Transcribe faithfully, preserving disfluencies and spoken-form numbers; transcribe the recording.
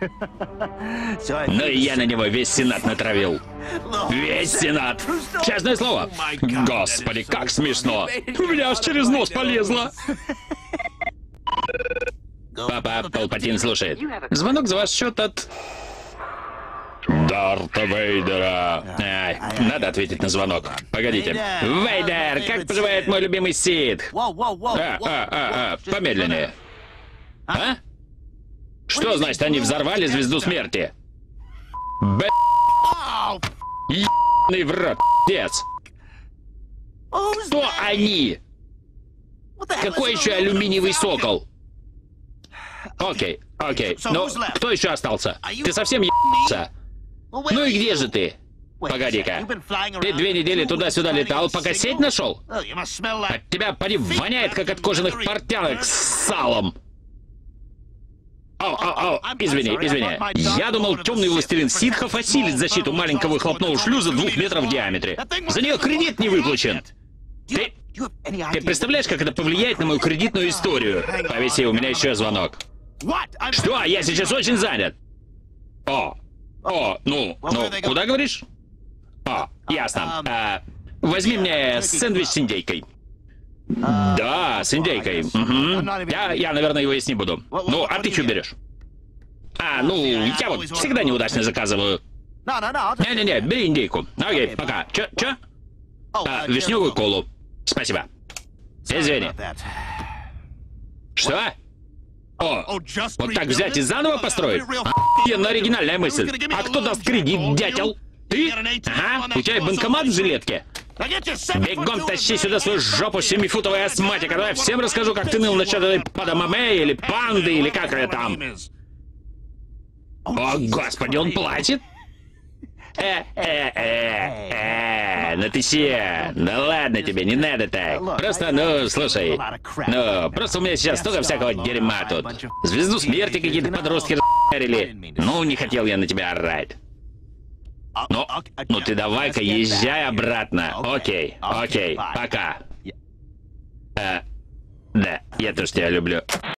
Ну и я на него весь Сенат натравил. Весь Сенат. Честное слово. Господи, как смешно. У меня аж через нос полезло. Папа, Палпатин слушает. Звонок за ваш счет от... Дарта Вейдера. Ай, надо ответить на звонок. Погодите. Вейдер, как поживает мой любимый Сид? А, а, а, а, помедленнее. А? Что значит, они взорвали звезду смерти? Б***ь. Ебаный в рот, пец. Кто они? Какой еще алюминиевый сокол? Окей, окей. Ну, кто еще остался? Ты совсем ебался? Ну и где же ты? Погоди-ка. Ты две недели туда-сюда летал, пока сеть нашел? От тебя, поди, воняет, как от кожаных портянок с салом. О, о, о, извини, извини. Я думал, темный властелин ситхов осилит защиту маленького выхлопного шлюза двух метров в диаметре. За нее кредит не выплачен. Ты... Ты представляешь, как это повлияет на мою кредитную историю? Повиси, у меня еще звонок. Что? Я сейчас очень занят. О, о, ну, ну, куда говоришь? О, ясно. А, возьми мне сэндвич с индейкой. Да, с индейкой. Угу. Я, я, наверное, его есть не буду. Ну, а ты что берешь? А, ну, я вот всегда неудачно заказываю. Не-не-не, бери индейку. Окей, пока. Чё, чё? А, вишневую колу. Спасибо. Извини. Что? О, вот так взять и заново построить? Охуенно оригинальная мысль. А кто даст кредит, дятел? Ты? Ага, у тебя банкомат в жилетке? Бегом тащи сюда свою жопу семифутовой астматика. Давай всем расскажу, как ты ныл насчет этой падамаме или панды, или как это там. О, господи, он плачет? Э-э-э-э, ну ты се, да ладно тебе, не надо так. Просто, ну, слушай, ну, просто у меня сейчас столько всякого дерьма тут. Звезду смерти какие-то подростки р***рили. Ну, не хотел я на тебя орать. Ну, ну ты давай-ка езжай обратно. Окей, окей, пока. А, да, я тоже тебя люблю.